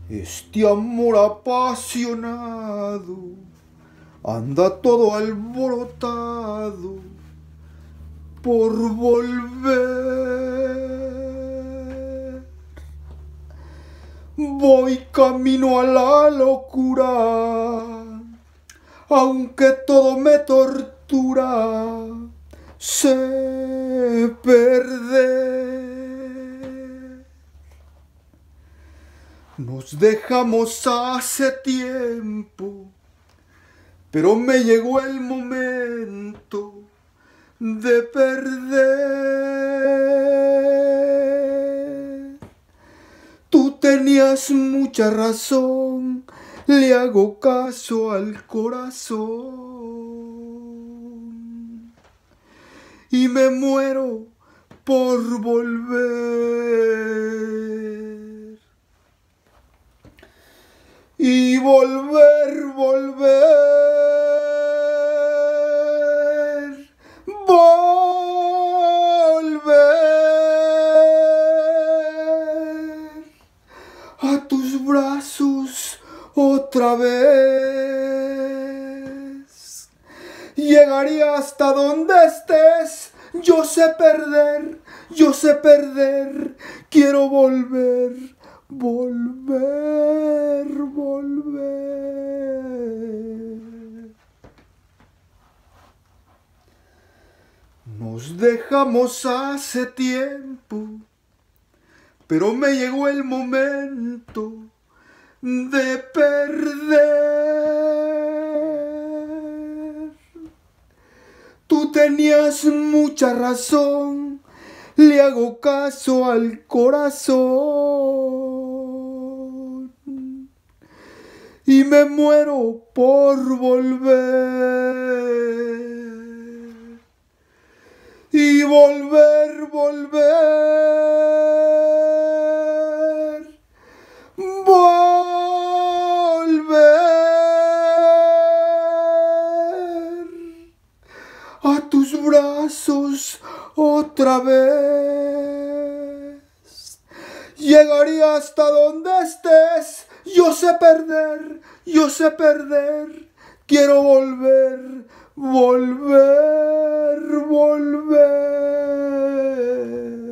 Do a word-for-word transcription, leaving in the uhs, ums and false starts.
Este amor apasionado anda todo alborotado por volver. Voy camino a la locura, aunque todo me tortura, sé perder. Nos dejamos hace tiempo, pero me llegó el momento de perder. Tú tenías mucha razón, le hago caso al corazón y me muero por volver. Y volver, volver, volver a tus brazos otra vez. Llegaría hasta donde estés, yo sé perder, yo sé perder, quiero volver. Volver, volver. Nos dejamos hace tiempo, pero me llegó el momento de perder. Tú tenías mucha razón, le hago caso al corazón y me muero por volver. Y volver, volver, volver a tus brazos otra vez. Llegaría hasta donde estés, yo sé perder, yo sé perder, quiero volver, volver, volver.